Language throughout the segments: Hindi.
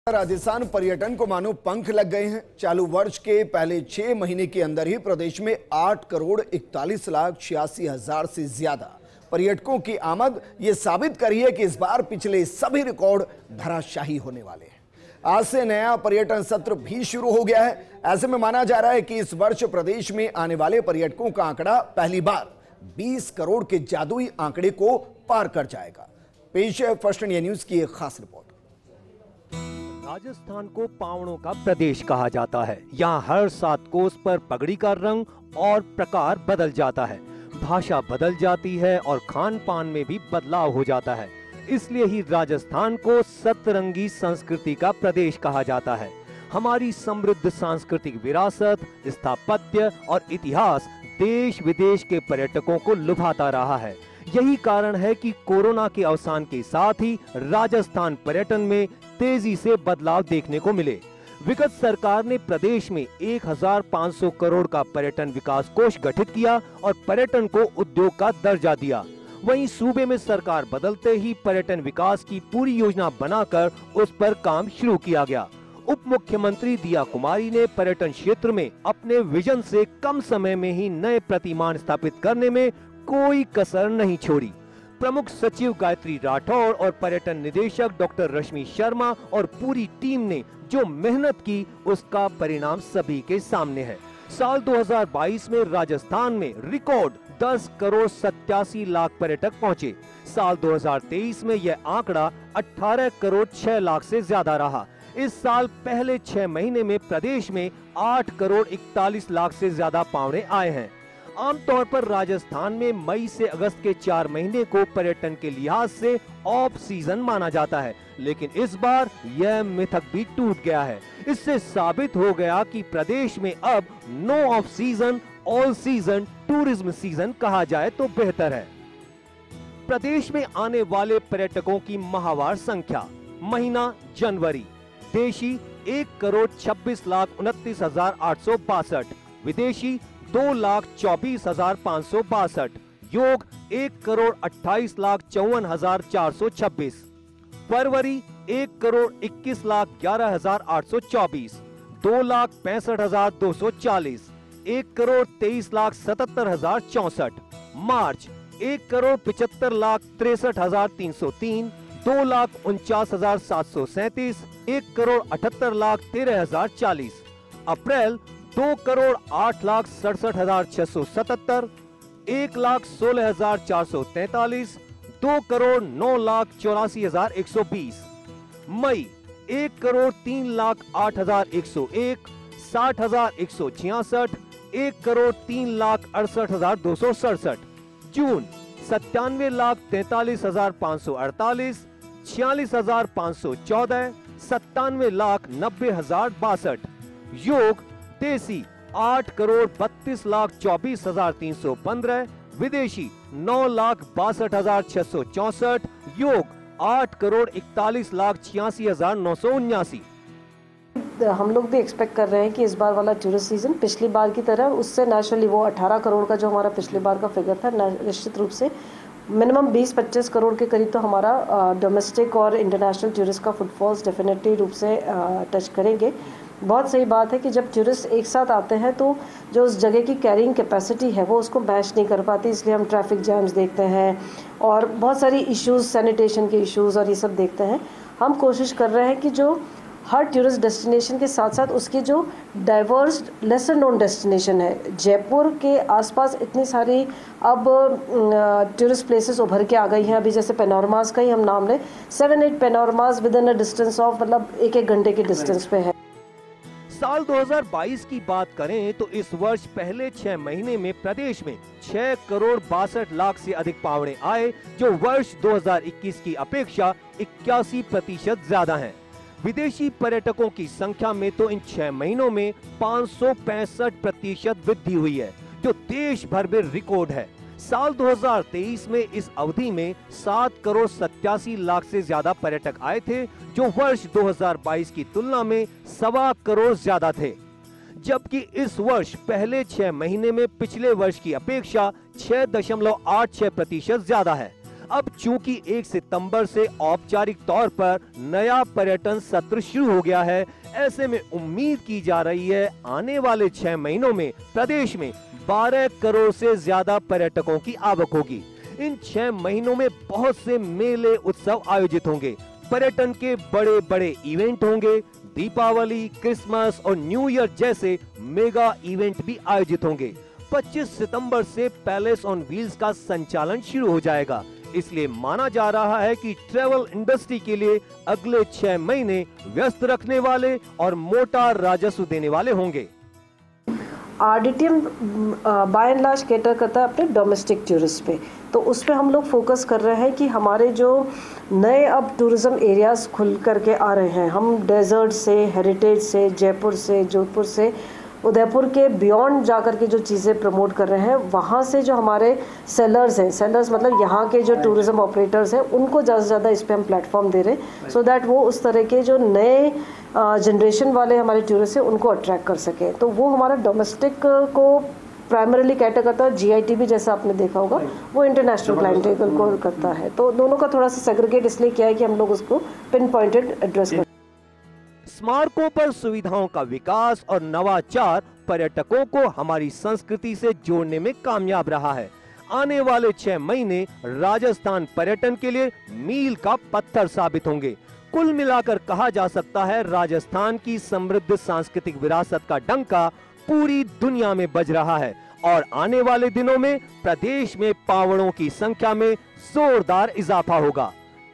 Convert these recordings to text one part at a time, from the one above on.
राजस्थान पर्यटन को मानो पंख लग गए हैं। चालू वर्ष के पहले 6 महीने के अंदर ही प्रदेश में 8,41,86,000 से ज्यादा पर्यटकों की आमद ये साबित कर रही है कि इस बार पिछले सभी रिकॉर्ड धराशायी होने वाले हैं। आज से नया पर्यटन सत्र भी शुरू हो गया है। ऐसे में माना जा रहा है कि इस वर्ष प्रदेश में आने वाले पर्यटकों का आंकड़ा पहली बार 20 करोड़ के जादुई आंकड़े को पार कर जाएगा। पेश है फर्स्ट इंडिया न्यूज की एक खास रिपोर्ट। राजस्थान को पावड़ों का प्रदेश कहा जाता है। यहाँ हर 7 कोस पर पगड़ी का रंग और प्रकार बदल जाता है, भाषा बदल जाती है और खान पान में भी बदलाव हो जाता है। इसलिए ही राजस्थान को सतरंगी संस्कृति का प्रदेश कहा जाता है। हमारी समृद्ध सांस्कृतिक विरासत, स्थापत्य और इतिहास देश विदेश के पर्यटकों को लुभाता रहा है। यही कारण है कि कोरोना के अवसान के साथ ही राजस्थान पर्यटन में तेजी से बदलाव देखने को मिले। विगत सरकार ने प्रदेश में 1,500 करोड़ का पर्यटन विकास कोष गठित किया और पर्यटन को उद्योग का दर्जा दिया। वहीं सूबे में सरकार बदलते ही पर्यटन विकास की पूरी योजना बनाकर उस पर काम शुरू किया गया। उप मुख्यमंत्री दिया कुमारी ने पर्यटन क्षेत्र में अपने विजन से कम समय में ही नए प्रतिमान स्थापित करने में कोई कसर नहीं छोड़ी। प्रमुख सचिव गायत्री राठौड़ और पर्यटन निदेशक डॉक्टर रश्मि शर्मा और पूरी टीम ने जो मेहनत की उसका परिणाम सभी के सामने है। साल 2022 में राजस्थान में रिकॉर्ड 10 करोड़ 87 लाख पर्यटक पहुंचे। साल 2023 में यह आंकड़ा 18 करोड़ 6 लाख से ज्यादा रहा। इस साल पहले 6 महीने में प्रदेश में 8 करोड़ 41 लाख से ज्यादा पावड़े आए हैं। आमतौर पर राजस्थान में मई से अगस्त के 4 महीने को पर्यटन के लिहाज से ऑफ सीजन माना जाता है, लेकिन इस बार यह मिथक भी टूट गया है। इससे साबित हो गया कि प्रदेश में अब no off season, all season tourism season कहा जाए तो बेहतर है। प्रदेश में आने वाले पर्यटकों की माहवार संख्या: महीना जनवरी देशी 1,26,29,862, विदेशी 2,24,562, योग 1,28,54,426, फरवरी 1,21,11,824, 2,65,240, 1,23,77,064, मार्च 1,75,63,303, 2,49,737, 1,78,13,040, अप्रैल 2,08,67,677, 1,16,443, 2,09,84,120, मई 1,03,08,101, 60,166, 1,03,68,267, जून 97,43,548, 46,514, 97,90,062, योग देशी 8,32,24,315, विदेशी 9,62,664, योग 8,41,86,979। हम लोग भी एक्सपेक्ट कर रहे हैं कि इस बार वाला टूरिस्ट सीजन पिछली बार की तरह उससे नेचुरली वो 18 करोड़ का जो हमारा पिछली बार का फिगर था, निश्चित रूप से मिनिमम 20-25 करोड़ के करीब तो हमारा डोमेस्टिक और इंटरनेशनल टूरिस्ट का फुटफॉल्स डेफिनेटली रूप से टच करेंगे। बहुत सही बात है कि जब टूरिस्ट एक साथ आते हैं तो जो उस जगह की कैरिंग कैपेसिटी है वो उसको मैच नहीं कर पाती, इसलिए हम ट्रैफिक जैम्स देखते हैं और बहुत सारी इश्यूज़, सैनिटेशन के इश्यूज़ और ये सब देखते हैं। हम कोशिश कर रहे हैं कि जो हर टूरिस्ट डेस्टिनेशन के साथ साथ उसकी जो डाइवर्स लेसर नोन डेस्टिनेशन है, जयपुर के आसपास इतनी सारी अब टूरिस्ट प्लेसेस उभर के आ गई हैं। अभी जैसे पैनोरमास का ही हम नाम लें, 7-8 panoramas within a distance of मतलब 1-1 घंटे के डिस्टेंस पे है। साल 2022 की बात करें तो इस वर्ष पहले 6 महीने में प्रदेश में 6 करोड़ 62 लाख से अधिक पावड़े आए, जो वर्ष 2021 की अपेक्षा 81% ज्यादा हैं। विदेशी पर्यटकों की संख्या में तो इन 6 महीनों में 565% वृद्धि हुई है, जो देश भर में रिकॉर्ड है। साल 2023 में इस अवधि में 7 करोड़ 87 लाख से ज्यादा पर्यटक आए थे, जो वर्ष 2022 की तुलना में 1.25 करोड़ ज्यादा थे। जबकि इस वर्ष पहले 6 महीने में पिछले वर्ष की अपेक्षा 6.86% ज्यादा है। अब चूंकि 1 सितंबर से औपचारिक तौर पर नया पर्यटन सत्र शुरू हो गया है, ऐसे में उम्मीद की जा रही है आने वाले 6 महीनों में प्रदेश में 12 करोड़ से ज्यादा पर्यटकों की आवक होगी। इन 6 महीनों में बहुत से मेले उत्सव आयोजित होंगे, पर्यटन के बड़े बड़े इवेंट होंगे, दीपावली, क्रिसमस और न्यू ईयर जैसे मेगा इवेंट भी आयोजित होंगे। 25 सितंबर से पैलेस ऑन व्हील्स का संचालन शुरू हो जाएगा, इसलिए माना जा रहा है कि ट्रैवल इंडस्ट्री के लिए अगले 6 महीने व्यस्त रखने वाले और मोटा राजस्व देने वाले होंगे। RDTM by and large cater करता है अपने डोमेस्टिक टूरिस्ट पे, तो उस पे हम लोग फोकस कर रहे हैं कि हमारे जो नए अब टूरिज्म एरियाज खुल करके आ रहे हैं, हम डेजर्ट से, हेरिटेज से, जयपुर से, जोधपुर से, उदयपुर के बियॉन्ड जाकर के जो चीज़ें प्रमोट कर रहे हैं, वहाँ से जो हमारे सेलर्स हैं, सेलर्स मतलब यहाँ के जो टूरिज्म ऑपरेटर्स हैं, उनको ज़्यादा से ज़्यादा इस पे हम प्लेटफॉर्म दे रहे हैं, सो दैट वो उस तरह के जो नए जनरेशन वाले हमारे टूरिस्ट हैं उनको अट्रैक्ट कर सकें। तो वो हमारा डोमेस्टिक को प्राइमरीली कैटर करता है। जीआईटी भी जैसा आपने देखा होगा वो इंटरनेशनल क्लाइंटेल को करता है, तो दोनों का थोड़ा सा सेग्रीगेट इसलिए किया है कि हम लोग उसको पिन पॉइंटेड एड्रेस कर। स्मारकों पर सुविधाओं का विकास और नवाचार पर्यटकों को हमारी संस्कृति से जोड़ने में कामयाब रहा है। आने वाले 6 महीने राजस्थान पर्यटन के लिए मील का पत्थर साबित होंगे। कुल मिलाकर कहा जा सकता है राजस्थान की समृद्ध सांस्कृतिक विरासत का डंका पूरी दुनिया में बज रहा है और आने वाले दिनों में प्रदेश में पावड़ों की संख्या में जोरदार इजाफा होगा।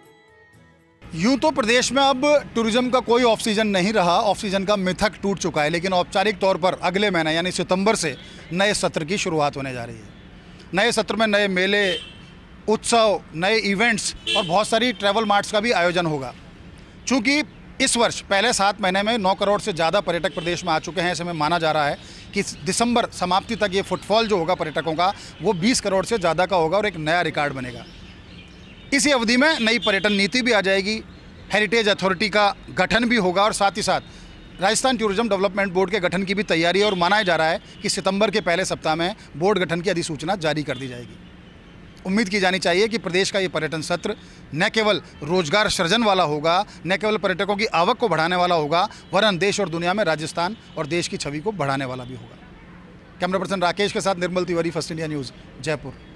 यूं तो प्रदेश में अब टूरिज्म का कोई ऑफ सीजन नहीं रहा, ऑफ सीजन का मिथक टूट चुका है, लेकिन औपचारिक तौर पर अगले महीने यानी सितंबर से नए सत्र की शुरुआत होने जा रही है। नए सत्र में नए मेले, उत्सव, नए इवेंट्स और बहुत सारी ट्रैवल मार्ट्स का भी आयोजन होगा। चूँकि इस वर्ष पहले 7 महीने में 9 करोड़ से ज़्यादा पर्यटक प्रदेश में आ चुके हैं, ऐसे में माना जा रहा है कि दिसंबर समाप्ति तक ये फुटफॉल जो होगा पर्यटकों का वो 20 करोड़ से ज़्यादा का होगा और एक नया रिकॉर्ड बनेगा। इसी अवधि में नई पर्यटन नीति भी आ जाएगी, हेरिटेज अथॉरिटी का गठन भी होगा और साथ ही साथ राजस्थान टूरिज्म डेवलपमेंट बोर्ड के गठन की भी तैयारी है और माना जा रहा है कि सितंबर के पहले सप्ताह में बोर्ड गठन की अधिसूचना जारी कर दी जाएगी। उम्मीद की जानी चाहिए कि प्रदेश का ये पर्यटन सत्र न केवल रोजगार सृजन वाला होगा, न केवल पर्यटकों की आवक को बढ़ाने वाला होगा, वरन देश और दुनिया में राजस्थान और देश की छवि को बढ़ाने वाला भी होगा। कैमरा पर्सन राकेश के साथ Nirmal Tiwari, first India news, Jaipur.